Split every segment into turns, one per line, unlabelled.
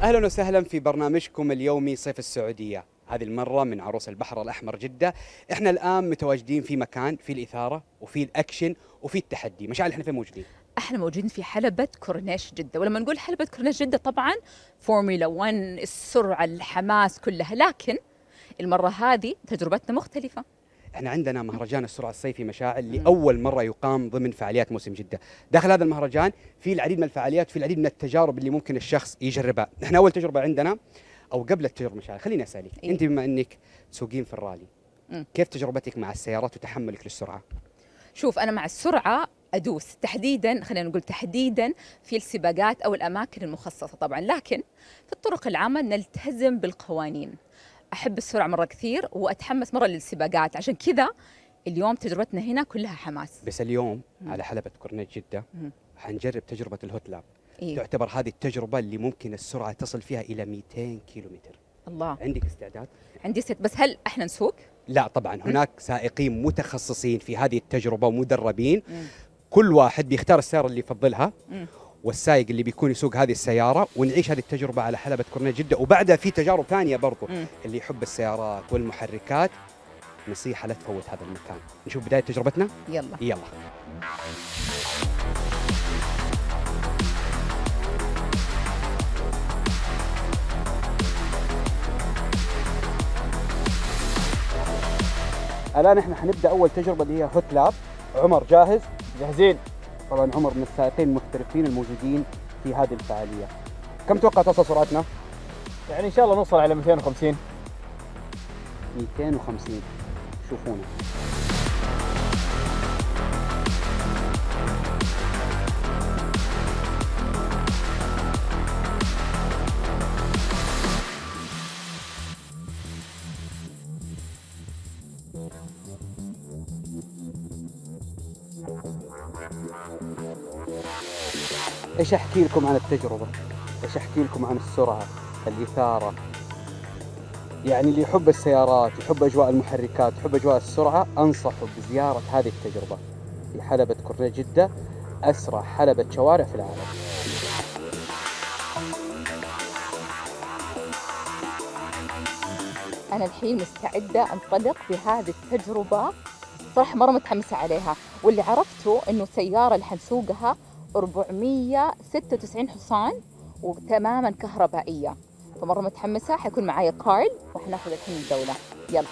أهلا وسهلا في برنامجكم اليومي صيف السعودية. هذه المرة من عروس البحر الأحمر جدة. احنا الآن متواجدين في مكان فيه الإثارة وفيه الأكشن وفيه التحدي. مشاعل احنا فين موجودين؟
احنا موجودين في حلبة كورنيش جدة، ولما نقول حلبة كورنيش جدة طبعا فورمولا 1، السرعة، الحماس كلها، لكن المرة هذه تجربتنا مختلفة.
احنا عندنا مهرجان السرعة الصيفي مشاعل لأول مرة يقام ضمن فعاليات موسم جدة. داخل هذا المهرجان في العديد من الفعاليات وفي العديد من التجارب اللي ممكن الشخص يجربها. احنا أول تجربة عندنا أو قبل التجربة مشاعل خليني أسألك، أنت بما أنك تسوقين في الرالي، كيف تجربتك مع السيارات وتحملك للسرعة؟
شوف، أنا مع السرعة أدوس تحديدا، خلينا نقول تحديدا في السباقات أو الأماكن المخصصة طبعا، لكن في الطرق العامة نلتزم بالقوانين. أحب السرعة مرة كثير وأتحمس مرة للسباقات، عشان كذا اليوم تجربتنا هنا كلها حماس.
بس اليوم على حلبة كورنيش جدة حنجرب تجربة الهوت لاب. تعتبر هذه التجربة اللي ممكن السرعة تصل فيها إلى 200 كيلومتر.
الله،
عندك استعداد؟
عندي بس هل احنا نسوق؟
لا طبعا، هناك سائقين متخصصين في هذه التجربة ومدربين. كل واحد بيختار السيارة اللي يفضلها والسائق اللي بيكون يسوق هذه السيارة، ونعيش هذه التجربة على حلبة كورنيش جدة. وبعدها في تجارب ثانية برضو. اللي يحب السيارات والمحركات نصيحة لا تفوت هذا المكان. نشوف بداية تجربتنا؟ يلا. الآن احنا حنبدأ أول تجربة اللي هي هوت لاب. عمر جاهز؟
جاهزين.
طبعا عمر من السائقين المحترفين الموجودين في هذه الفعالية. كم توقع تصل سرعتنا؟
يعني إن شاء الله نوصل على 250.
250. شوفونا. ايش احكي لكم عن التجربة؟ ايش احكي لكم عن السرعة، الإثارة؟ يعني اللي يحب السيارات، يحب أجواء المحركات، يحب أجواء السرعة، أنصحه بزيارة هذه التجربة في حلبة كورنيش جدة، أسرع حلبة شوارع في العالم.
أنا الحين مستعدة أنطلق بهذه التجربة، صراحة مرة متحمسة عليها. واللي عرفته إنه السيارة اللي حنسوقها 496 حصان وتماما كهربائية، فمرة متحمسة. حيكون معايا كارل وحناخذ الحين الجولة. يلا.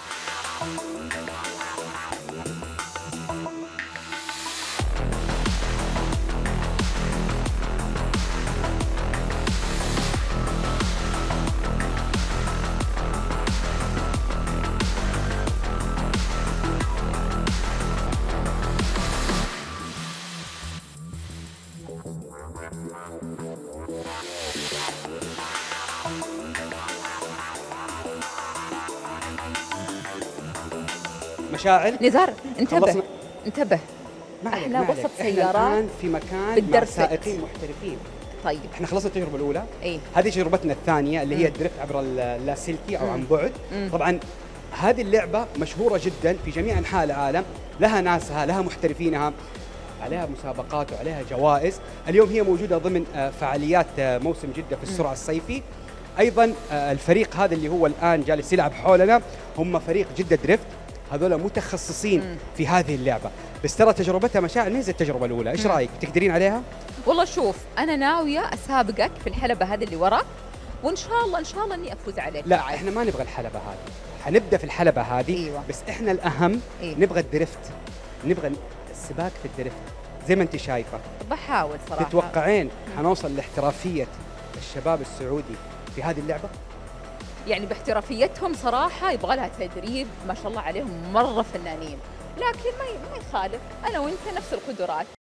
مشاعل
نزار، انتبه. احنا وسط سيارات،
احنا الآن في مكان مع سائقين محترفين.
طيب
احنا خلصنا التجربة الأولى.
ايه؟
هذه تجربتنا الثانية اللي هي الدريفت عبر اللاسلكي أو عن بعد. طبعا هذه اللعبة مشهورة جدا في جميع أنحاء العالم، لها ناسها، لها محترفينها، عليها مسابقات وعليها جوائز. اليوم هي موجودة ضمن فعاليات موسم جدة في السرعة الصيفي. أيضا الفريق هذا اللي هو الآن جالس يلعب حولنا هم فريق جدة دريفت، هذول متخصصين في هذه اللعبة. بس ترى تجربتها مشاعر زي التجربة الأولى. إيش رأيك؟ تقدرين عليها؟
والله شوف، أنا ناوية أسابقك في الحلبة هذه اللي ورا، وإن شاء الله إني أفوز عليك.
لا إحنا ما نبغى الحلبة هذه، حنبدأ في الحلبة هذه.
أيوة.
بس إحنا الأهم نبغى الدريفت، نبغى السباق في الدريفت زي ما أنت شايفة.
بحاول صراحة.
تتوقعين حنوصل لاحترافية الشباب السعودي في هذه اللعبة؟
يعني باحترافيتهم صراحة يبغى لها تدريب، ما شاء الله عليهم مرة فنانين، لكن ما يخالف، أنا وأنت نفس القدرات.